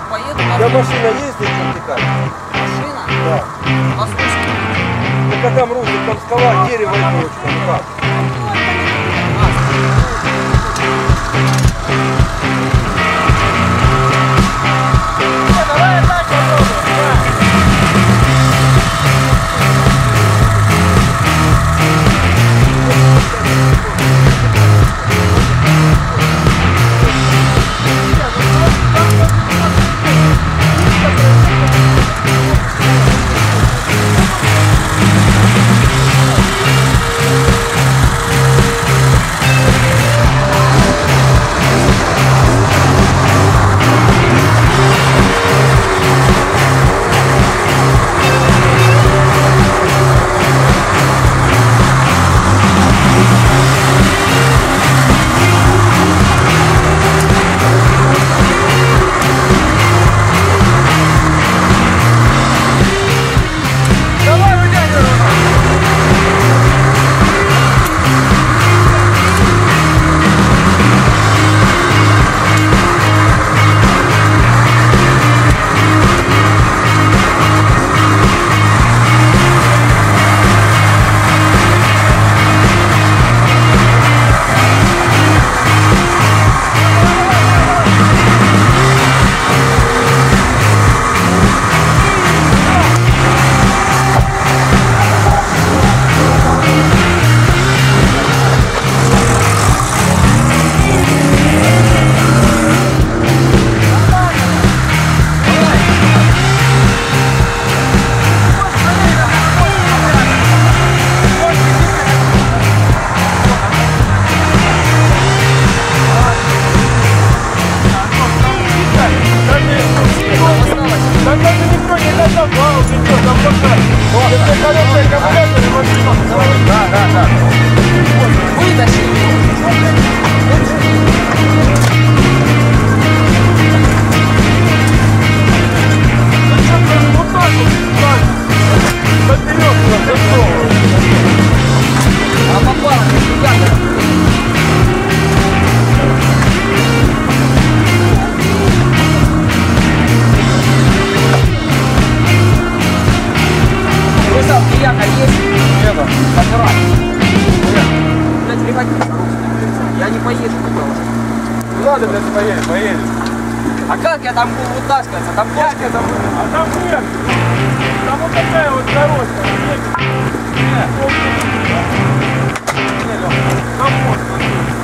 поеду. У тебя машина есть здесь вертикаль? Машина? Да. А слушай. Ну как там русик, там скала, дерево и точка, ну как? Давай так попробуем. Я не поеду туда уже. Ну ладно, блядь, поедешь. А как я там буду вытаскиваться? Там Как я там? А там нет. Там вот такая вот дорожка. Нет. Нет, Лёха, там вот.